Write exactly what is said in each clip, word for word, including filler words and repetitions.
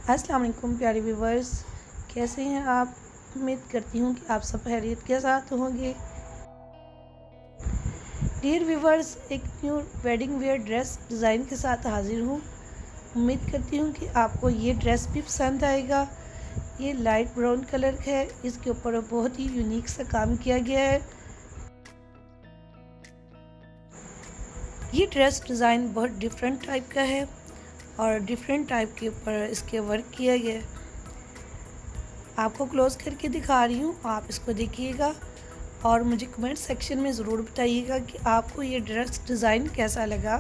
अस्सलाम वालेकुम प्यारे व्यूवर्स, कैसे हैं आप। उम्मीद करती हूँ कि आप सब खैरियत के साथ होंगे। डियर व्यूवर्स, एक new wedding wear dress design के साथ हाजिर हूँ। उम्मीद करती हूँ कि आपको ये ड्रेस भी पसंद आएगा। ये लाइट ब्राउन कलर है, इसके ऊपर बहुत ही यूनिक सा काम किया गया है। ये ड्रेस डिज़ाइन बहुत डिफरेंट टाइप का है और डिफरेंट टाइप के ऊपर इसके वर्क किया गया है। आपको क्लोज करके दिखा रही हूँ, आप इसको देखिएगा और मुझे कमेंट सेक्शन में ज़रूर बताइएगा कि आपको ये ड्रेस डिज़ाइन कैसा लगा।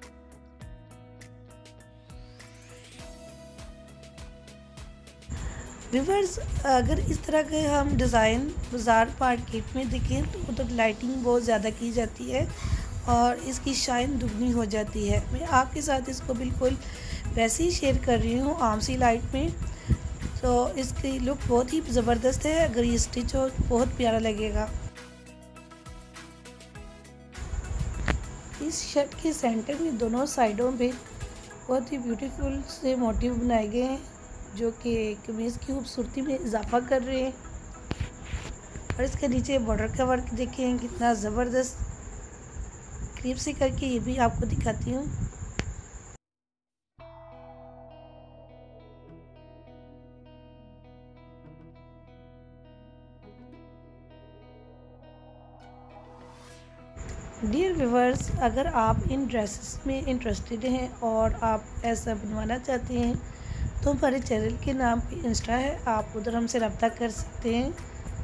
व्यूअर्स, अगर इस तरह के हम डिज़ाइन बाज़ार मार्केट में देखें तो उधर लाइटिंग बहुत ज़्यादा की जाती है और इसकी शाइन दुगनी हो जाती है। मैं आपके साथ इसको बिल्कुल वैसे ही शेयर कर रही हूँ आम सी लाइट में। तो इसकी लुक बहुत ही ज़बरदस्त है, अगर ये स्टिच हो बहुत प्यारा लगेगा। इस शर्ट के सेंटर में दोनों साइडों पे बहुत ही ब्यूटीफुल से मोटिव बनाए गए हैं जो कि कमीज़ की खूबसूरती में इजाफा कर रहे हैं। और इसके नीचे बॉर्डर का वर्क देखें कितना ज़बरदस्त। क्लिप से करके ये भी आपको दिखाती हूँ। डियर व्यूवर्स, अगर आप इन ड्रेसेस में इंटरेस्टेड हैं और आप ऐसा बनवाना चाहते हैं तो हमारे चैनल के नाम पे इंस्टा है, आप उधर हमसे रब्ता कर सकते हैं।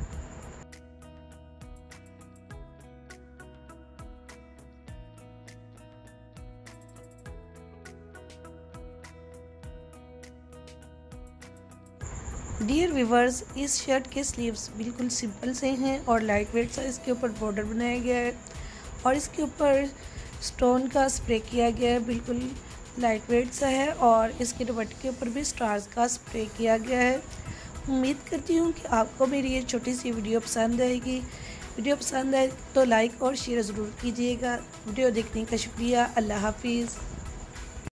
डियर व्यूवर्स, इस शर्ट के स्लीव्स बिल्कुल सिंपल से हैं और लाइट वेट सा इसके ऊपर बॉर्डर बनाया गया है और इसके ऊपर स्टोन का स्प्रे किया गया है, बिल्कुल लाइट वेट सा है। और इसके दुपट्टे के ऊपर भी स्टार्स का स्प्रे किया गया है। उम्मीद करती हूँ कि आपको मेरी ये छोटी सी वीडियो पसंद आएगी। वीडियो पसंद आए तो लाइक और शेयर ज़रूर कीजिएगा। वीडियो देखने का शुक्रिया। अल्लाह हाफिज़।